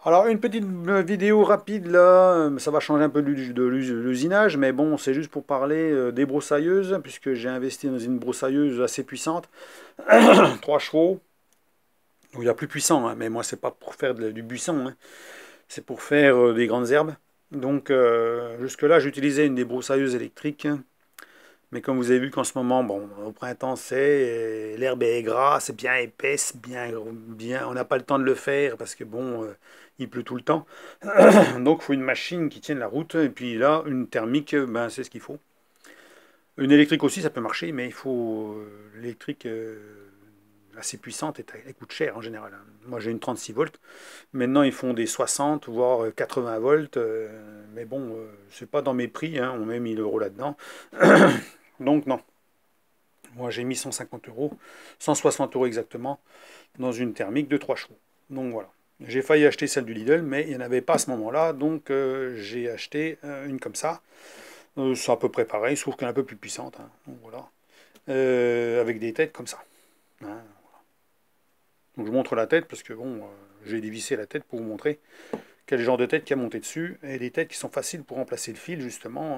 Alors une petite vidéo rapide là, ça va changer un peu de l'usinage, mais bon, c'est juste pour parler des broussailleuses, puisque j'ai investi dans une broussailleuse assez puissante, 3 chevaux, où il y a plus puissant, hein, mais moi c'est pas pour faire du buisson, hein, c'est pour faire des grandes herbes. Donc jusque-là j'utilisais une des broussailleuses électriques, mais comme vous avez vu qu'en ce moment, bon, au printemps c'est, l'herbe est grasse, c'est bien épaisse, bien, on n'a pas le temps de le faire parce que bon, il pleut tout le temps. Donc il faut une machine qui tienne la route, et puis là, une thermique, ben, c'est ce qu'il faut. Une électrique aussi, ça peut marcher, mais il faut l'électrique assez puissante, et elle coûte cher en général, hein. Moi j'ai une 36 volts, maintenant ils font des 60 voire 80 volts, mais bon, c'est pas dans mes prix, hein, on met 1000 euros là-dedans. Donc non, moi j'ai mis 150 euros, 160 euros exactement, dans une thermique de 3 chevaux. Donc voilà. J'ai failli acheter celle du Lidl, mais il n'y en avait pas à ce moment-là, donc j'ai acheté une comme ça. C'est à peu près pareil, sauf qu'elle est un peu plus puissante, hein. Donc voilà. Avec des têtes comme ça, hein. Donc je montre la tête parce que bon, j'ai dévissé la tête pour vous montrer quel genre de tête qui a monté dessus, et des têtes qui sont faciles pour remplacer le fil justement,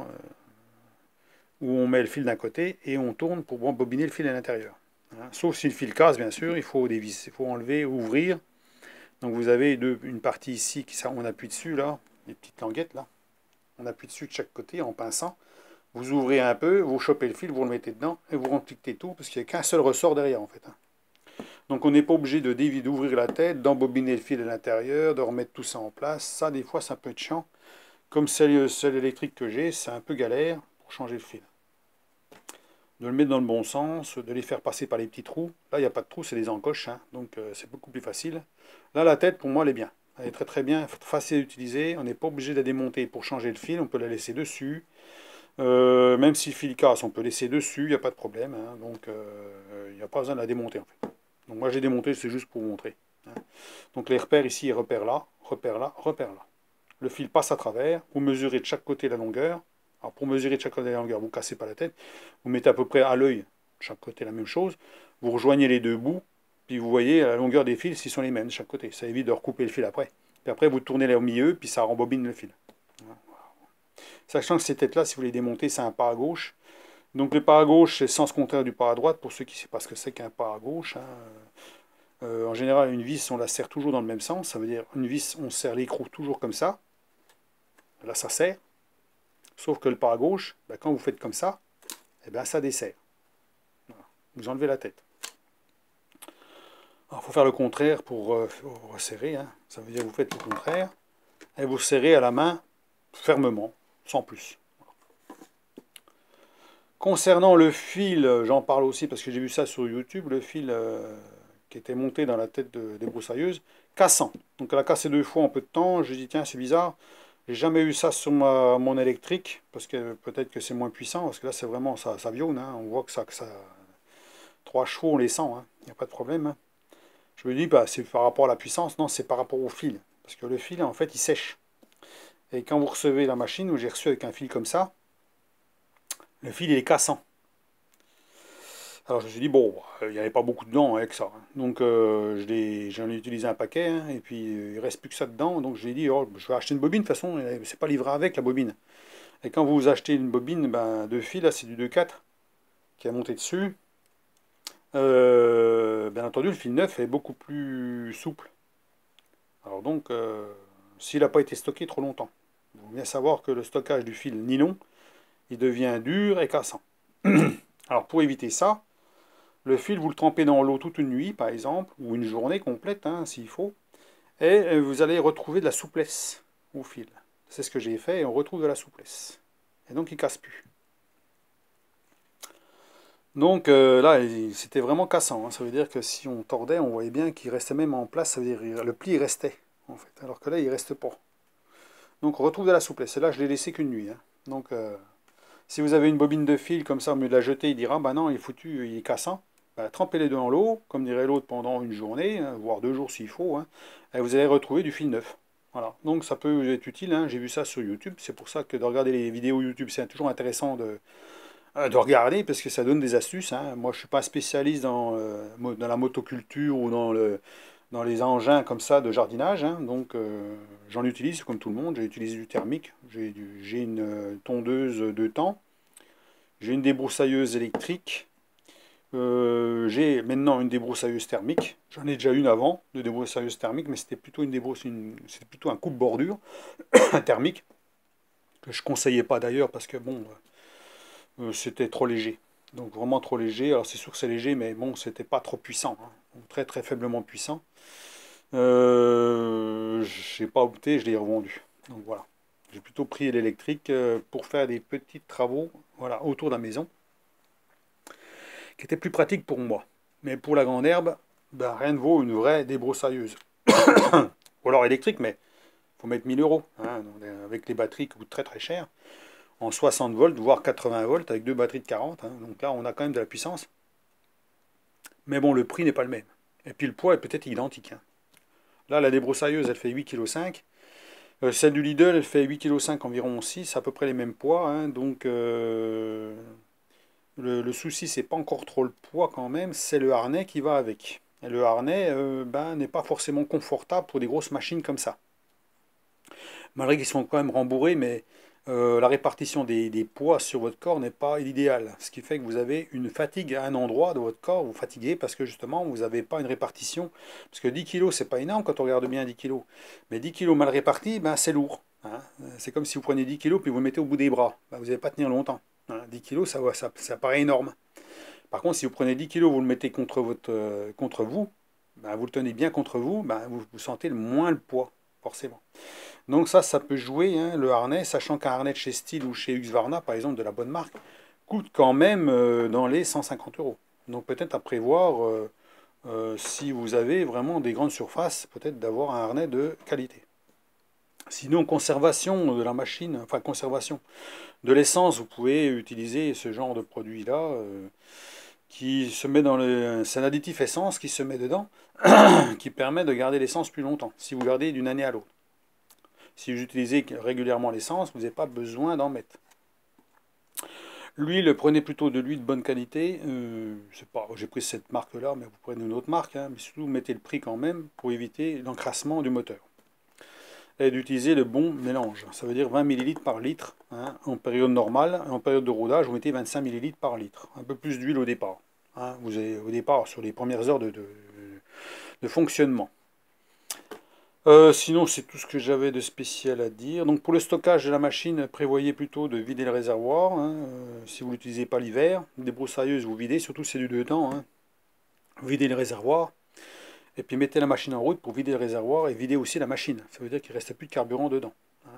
où on met le fil d'un côté et on tourne pour bobiner le fil à l'intérieur, hein. Sauf si le fil casse, bien sûr, il faut dévisser, il faut enlever, ouvrir. Donc vous avez une partie ici, on appuie dessus, là, les petites languettes, là. On appuie dessus de chaque côté en pinçant. Vous ouvrez un peu, vous chopez le fil, vous le mettez dedans et vous rempliquez tout, parce qu'il n'y a qu'un seul ressort derrière, en fait, hein. Donc on n'est pas obligé d'ouvrir la tête, d'embobiner le fil à l'intérieur, de remettre tout ça en place. Ça, des fois, ça peut être chiant. Comme celle électrique que j'ai, c'est un peu galère pour changer le fil. De le mettre dans le bon sens, de les faire passer par les petits trous. Là, il n'y a pas de trous, c'est des encoches, hein, donc c'est beaucoup plus facile. Là, la tête, pour moi, elle est bien. Elle est très très bien, facile à utiliser. On n'est pas obligé de la démonter pour changer le fil, on peut la laisser dessus. Même si le fil casse, on peut laisser dessus, il n'y a pas de problème, hein, donc il n'y a pas besoin de la démonter en fait. Donc moi j'ai démonté, c'est juste pour vous montrer, hein. Donc les repères ici, repères là, repères là, repères là. Le fil passe à travers, vous mesurez de chaque côté la longueur. Alors pour mesurer de chaque côté la longueur, vous ne cassez pas la tête, vous mettez à peu près à l'œil de chaque côté la même chose, vous rejoignez les deux bouts, puis vous voyez la longueur des fils s'ils sont les mêmes de chaque côté. Ça évite de recouper le fil après. Puis après vous tournez là au milieu, puis ça rembobine le fil. Sachant que ces têtes-là, si vous les démontez, c'est un pas à gauche. Donc le pas à gauche, c'est le sens contraire du pas à droite, pour ceux qui ne savent pas ce que c'est qu'un pas à gauche, hein. En général, une vis, on la serre toujours dans le même sens. Ça veut dire une vis, on serre l'écrou toujours comme ça. Là, ça serre. Sauf que le pas à gauche, ben, quand vous faites comme ça, eh ben, ça desserre. Voilà. Vous enlevez la tête. Alors, il faut faire le contraire pour resserrer, hein. Ça veut dire que vous faites le contraire et vous serrez à la main fermement, sans plus. Concernant le fil, j'en parle aussi parce que j'ai vu ça sur YouTube, le fil qui était monté dans la tête des broussailleuses, cassant. Donc elle a cassé 2 fois en peu de temps. J'ai dit tiens c'est bizarre, j'ai jamais eu ça sur mon électrique, parce que peut-être que c'est moins puissant, parce que là c'est vraiment ça vione, hein. On voit que ça 3 chevaux on les sent, hein. Il n'y a pas de problème, hein. Je me dis bah c'est par rapport à la puissance, non c'est par rapport au fil, parce que le fil en fait il sèche. Et quand vous recevez la machine, où j'ai reçu avec un fil comme ça, le fil il est cassant. Alors je me suis dit, bon, il n'y avait pas beaucoup dedans avec ça, hein. Donc j'en ai utilisé un paquet, hein, et puis il ne reste plus que ça dedans. Donc j'ai dit, oh, je vais acheter une bobine, de toute façon, c'est pas livré avec la bobine. Et quand vous achetez une bobine ben, de fil, là c'est du 2,4 qui a monté dessus, bien entendu le fil neuf est beaucoup plus souple. Alors donc, s'il n'a pas été stocké trop longtemps, il faut bien savoir que le stockage du fil nylon, il devient dur et cassant. Alors pour éviter ça, le fil, vous le trempez dans l'eau toute une nuit, par exemple, ou une journée complète, hein, s'il faut, et vous allez retrouver de la souplesse au fil. C'est ce que j'ai fait, et on retrouve de la souplesse. Et donc, il ne casse plus. Donc là, c'était vraiment cassant, hein. Ça veut dire que si on tordait, on voyait bien qu'il restait même en place. Ça veut dire le pli restait, en fait. Alors que là, il ne reste pas. Donc, on retrouve de la souplesse. Et là, je l'ai laissé qu'une nuit, hein. Donc, si vous avez une bobine de fil comme ça, au mieux de la jeter, il dira, bah non, il est foutu, il est cassant. Bah, trempez les deux dans l'eau, comme dirait l'autre, pendant une journée, hein, voire 2 jours s'il faut, hein, et vous allez retrouver du fil neuf. Voilà. Donc ça peut être utile, hein. J'ai vu ça sur YouTube. C'est pour ça que de regarder les vidéos YouTube, c'est toujours intéressant de regarder, parce que ça donne des astuces, hein. Moi, je ne suis pas spécialiste dans la motoculture ou dans les engins comme ça de jardinage, hein. Donc j'en utilise comme tout le monde, j'ai utilisé du thermique, j'ai une tondeuse de temps, j'ai une débroussailleuse électrique, j'ai maintenant une débroussailleuse thermique, j'en ai déjà une avant de débroussailleuse thermique, mais c'était plutôt c'était plutôt un coupe-bordure thermique, que je conseillais pas d'ailleurs parce que bon, c'était trop léger. Donc vraiment trop léger. Alors c'est sûr que c'est léger, mais bon, c'était pas trop puissant, hein. Donc, très très faiblement puissant. J'ai pas opté, je l'ai revendu. Donc voilà. J'ai plutôt pris l'électrique pour faire des petits travaux, voilà, autour de la maison, qui était plus pratique pour moi. Mais pour la grande herbe, ben, rien ne vaut une vraie débroussailleuse. Ou alors électrique, mais il faut mettre 1000 euros, hein, avec les batteries qui coûtent très très cher, en 60 volts, voire 80 volts, avec deux batteries de 40. Hein. Donc là, on a quand même de la puissance. Mais bon, le prix n'est pas le même. Et puis le poids est peut-être identique, hein. Là, la débroussailleuse, elle fait 8,5 kg. Celle du Lidl, elle fait 8,5 kg environ aussi. C'est à peu près les mêmes poids, hein. Donc, le souci, c'est pas encore trop le poids quand même, c'est le harnais qui va avec. Et le harnais ben, n'est pas forcément confortable pour des grosses machines comme ça. Malgré qu'ils sont quand même rembourrés, mais la répartition des poids sur votre corps n'est pas l'idéal. Ce qui fait que vous avez une fatigue à un endroit de votre corps, vous fatiguez parce que justement vous n'avez pas une répartition. Parce que 10 kg, c'est pas énorme quand on regarde bien 10 kg. Mais 10 kg mal répartis, ben, c'est lourd, hein. C'est comme si vous prenez 10 kg puis vous le mettez au bout des bras. Ben, vous n'allez pas tenir longtemps, hein. 10 kg, ça paraît énorme. Par contre, si vous prenez 10 kg, vous le mettez contre vous, ben, vous le tenez bien contre vous, ben, vous sentez le moins le poids, forcément. Donc ça peut jouer, hein, le harnais, sachant qu'un harnais de chez Stihl ou chez Husqvarna, par exemple, de la bonne marque, coûte quand même dans les 150 euros. Donc peut-être à prévoir, si vous avez vraiment des grandes surfaces, peut-être d'avoir un harnais de qualité. Sinon, conservation de la machine, enfin conservation de l'essence, vous pouvez utiliser ce genre de produit-là, qui se met dans le... C'est un additif essence qui se met dedans, qui permet de garder l'essence plus longtemps, si vous gardez d'une année à l'autre. Si vous utilisez régulièrement l'essence, vous n'avez pas besoin d'en mettre. L'huile, prenez plutôt de l'huile de bonne qualité. J'ai pris cette marque-là, mais vous prenez une autre marque, hein, mais surtout mettez le prix quand même pour éviter l'encrassement du moteur. Et d'utiliser le bon mélange. Ça veut dire 20 ml par litre, hein, en période normale. En période de rodage, vous mettez 25 ml par litre. Un peu plus d'huile au départ, hein. Vous avez au départ sur les premières heures de fonctionnement. Sinon, c'est tout ce que j'avais de spécial à dire. Donc, pour le stockage de la machine, prévoyez plutôt de vider le réservoir, hein, si vous ne l'utilisez pas l'hiver. Des broussailleuses, vous videz, surtout c'est du 2 temps, hein. Vous videz le réservoir, et puis mettez la machine en route pour vider le réservoir et vider aussi la machine. Ça veut dire qu'il ne reste plus de carburant dedans, hein.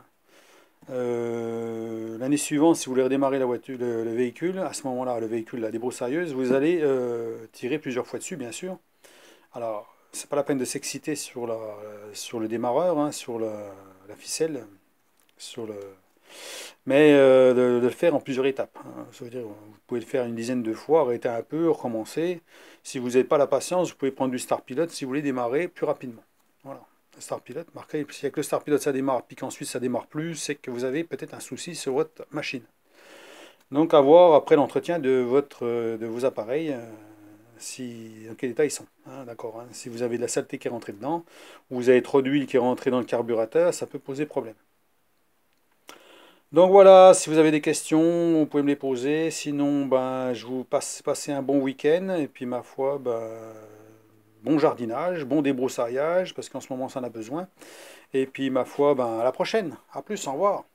L'année suivante, si vous voulez redémarrer la voiture, le véhicule, à ce moment-là, le véhicule, la débroussailleuse, vous allez tirer plusieurs fois dessus, bien sûr. Alors, c'est pas la peine de s'exciter sur le démarreur, hein, sur la ficelle, mais de le faire en plusieurs étapes, hein. Ça veut dire, vous pouvez le faire une dizaine de fois, arrêter un peu, recommencer. Si vous n'avez pas la patience, vous pouvez prendre du Start Pilot si vous voulez démarrer plus rapidement. Voilà, le Start Pilot, marqué, si avec le Start Pilot ça démarre, puis qu'ensuite ça démarre plus, c'est que vous avez peut-être un souci sur votre machine. Donc à voir après l'entretien de vos appareils, dans quel état ils sont, hein, d'accord, hein. Si vous avez de la saleté qui est rentrée dedans, ou vous avez trop d'huile qui est rentrée dans le carburateur, ça peut poser problème. Donc voilà, si vous avez des questions, vous pouvez me les poser. Sinon, ben, je vous passer un bon week-end. Et puis, ma foi, ben, bon jardinage, bon débroussaillage, parce qu'en ce moment, ça en a besoin. Et puis, ma foi, ben, à la prochaine. À plus, au revoir.